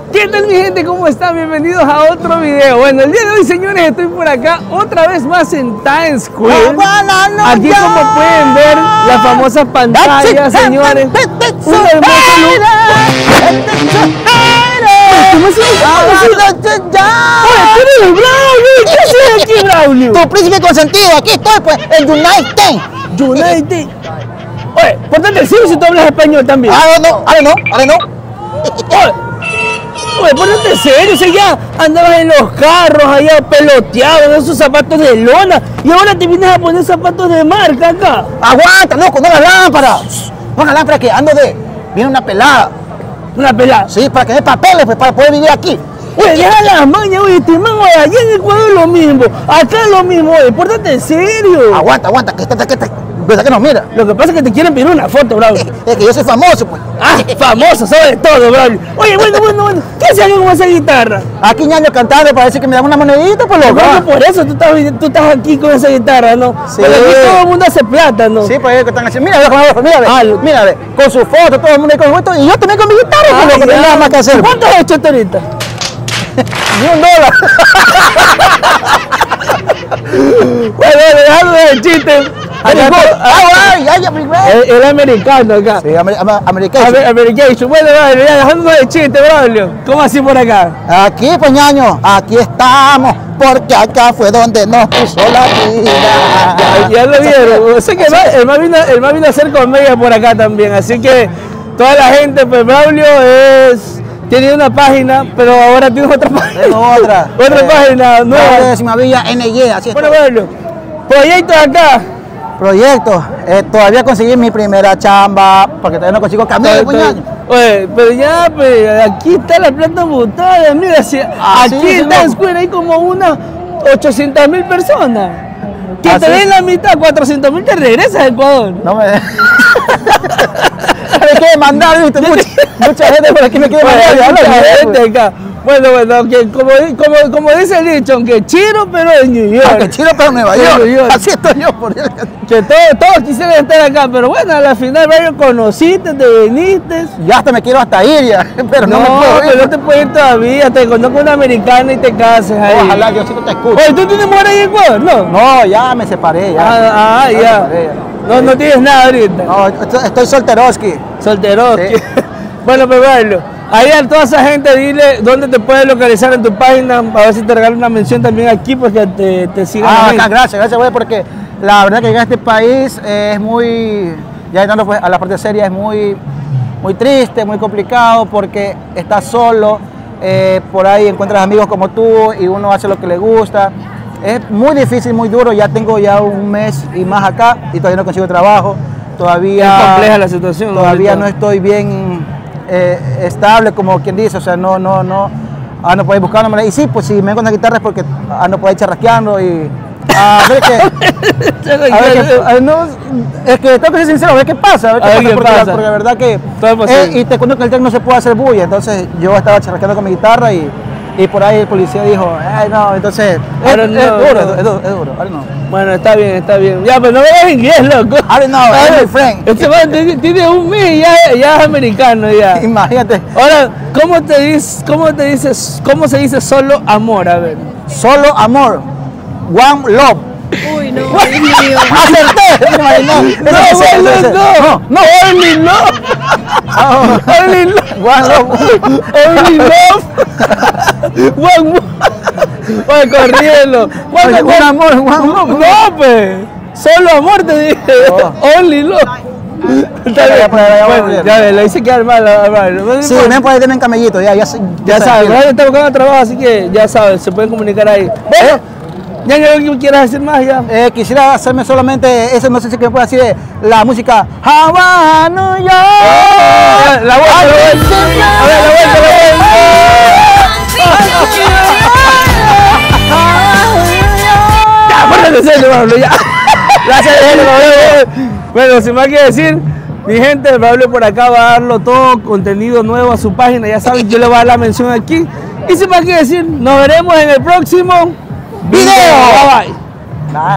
¿Qué tal mi gente? ¿Cómo están? Bienvenidos a otro video. Bueno, el día de hoy, señores, estoy por acá otra vez más en Times Square. Aquí, como pueden ver, las famosas pantallas, señores. Un hermoso look. ¿Qué haces aquí, Braulio? Tu príncipe consentido, aquí estoy, pues, en United. United. Oye, pórtate serio si tú hablas español también. Ahora no. Oye, ponete serio, o sea, ya andabas en los carros allá peloteado, en esos zapatos de lona, y ahora te vienes a poner zapatos de marca acá. Aguanta, loco, no la lámpara. No la lámpara que ando de... Viene una pelada. Una pelada. Sí, para que dé papeles, pues, para poder vivir aquí. Oye, deja las mañas, oye, te mango allá en Ecuador lo mismo, acá lo mismo, oye, pórtate serio. Aguanta, ¿verdad que no mira? Lo que pasa es que te quieren pedir una foto, Braulio. Es que yo soy famoso, pues. Ah, famoso, sobre todo, Braulio. Oye, bueno, ¿qué haces aquí con esa guitarra? Aquí ñaño cantando para decir que me dan una monedita, pues loco. Creo que por eso tú estás aquí con esa guitarra, ¿no? Sí. Pero aquí todo el mundo hace plata, ¿no? Sí, pues ellos que están haciendo. Mira, con su foto, todo el mundo ahí con su foto, y yo también con mi guitarra, pues, loco, no hay nada más que hacer. ¿Cuánto has hecho hasta ahorita? Ni $1. Bueno, dejando de chiste. El americano acá. Sí, americano. Americation. Bueno, Braulio, ya dejando de chiste, Braulio. ¿Cómo así por acá? Aquí, pues, ñaño, aquí estamos, porque acá fue donde nos puso la vida. Ya lo vieron. O sea que el más vino a hacer comedia por acá también. Así que toda la gente, pues, Braulio tiene una página, pero ahora tiene otra página. Otra página nueva. Décima Villa NY, así es. Bueno, Braulio, proyectos acá. Proyectos, todavía conseguí mi primera chamba, porque todavía no consigo camino, puñaño. Oye, pero ya, pues, aquí está la plata botada, mira, si aquí en Times Square hay como unas 800.000 personas. Que te den la mitad, 400.000 te regresas a Ecuador. No me me quiere mandar, viste, mucha gente por aquí me quiere mandar. Mucha gente acá. Bueno, que como dice el dicho, aunque chiro, pero en New York. Aunque chiro, pero en Nueva York. Así estoy yo, por Dios. Que todos quisieran estar acá, pero bueno, a la final, Braulio, conociste, te viniste. Ya hasta me quiero hasta ir ya, pero no me puedo ir. Pero no te puedes ir todavía, te conozco una americana y te cases ahí. Ojalá, yo sí que te escucho. Oye, ¿tú tienes mujer ahí en Ecuador? No. No, ya me separé, ya. Ya. No tienes nada ahorita. No, estoy solteroski. Solteroski. Sí. Bueno, pues, Braulio, ahí a toda esa gente dile dónde te puedes localizar en tu página, a ver si te regalan una mención también aquí, pues que te sigan. Gracias, güey, porque la verdad que llegar a este país es muy, ya entrando pues a la parte seria, es muy triste, muy complicado, porque estás solo, por ahí encuentras amigos como tú y uno hace lo que le gusta. Es muy difícil, muy duro, ya tengo ya un mes y más acá y todavía no consigo trabajo, todavía... Es compleja la situación. Todavía no estoy bien estable, como quien dice, o sea, no por ahí buscándome. Y sí, pues si me encuentro guitarra es porque ando por ahí charrasqueando y... es que tengo que ser sincero, a ver qué pasa, porque la verdad que... y te cuento que el tech no se puede hacer bulla, entonces yo estaba charrasqueando con mi guitarra y por ahí el policía dijo, ay no, entonces es duro, ahora no. Bueno, está bien. Ya, pero no veas inglés, loco. Ahora no, es mi friend. Este man tiene un mes y ya es americano ya. Imagínate. Ahora, ¿cómo se dice solo amor? A ver. Solo amor. One love. Uy, no, Dios mío. ¡Acerté! No, only love. Only love. One love. Only love. One more. Oye, corriendo. Un amor, one love. No, pues. Solo amor te dije. Only love. Bueno, ya ves, lo hice quedar mal. Sí, ven por ahí tienen camellito, ya sabes. Ahora está buscando trabajo, así que ya sabes, se pueden comunicar ahí. Bueno. ¿Ya no quieras decir más ya? Quisiera hacerme solamente eso, no sé si me puede decir la música Havana New York. La vuelta. A ver, la vuelta. Ya, pórtate serio, Pablo, ya. Gracias, Pablo. Bueno, sin más que decir, mi gente, Pablo por acá va a darlo todo, contenido nuevo a su página, ya saben, yo le voy a dar la mención aquí. Y sin más que decir, nos veremos en el próximo video. Bye bye.